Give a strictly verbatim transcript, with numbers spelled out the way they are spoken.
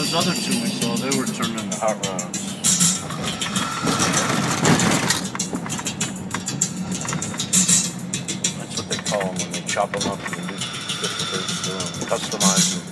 those other two we saw, they were turned into hot rods. That's what they call them when they chop them up and do different things to them, customize them.